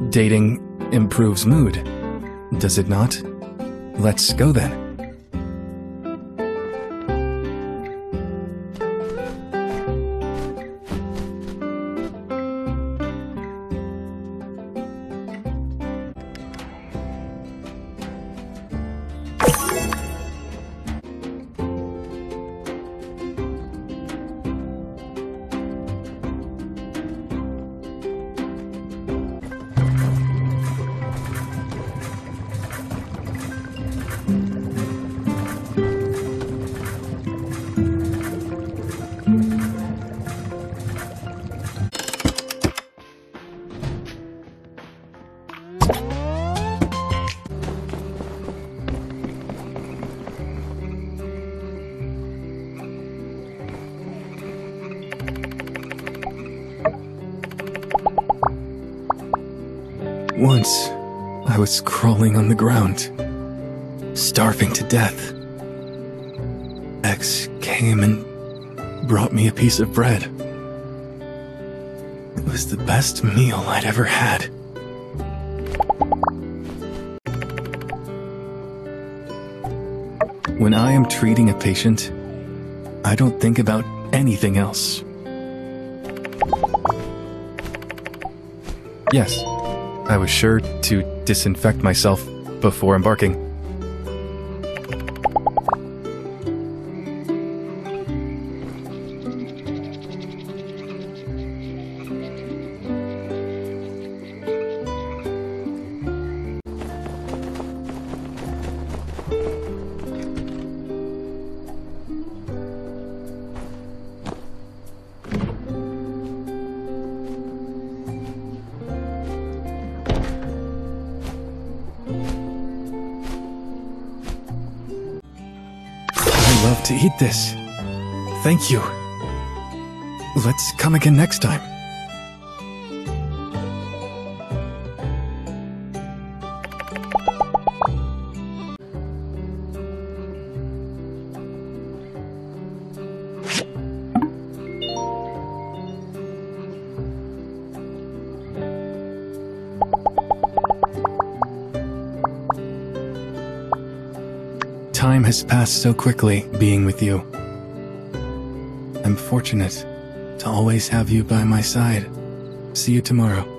Dating improves mood, does it not? Let's go then. Once, I was crawling on the ground, starving to death. X came and brought me a piece of bread. It was the best meal I'd ever had. When I am treating a patient, I don't think about anything else. Yes, I was sure to disinfect myself before embarking. I love to eat this. Thank you. Let's come again next time. Time has passed so quickly being with you. I'm fortunate to always have you by my side. See you tomorrow.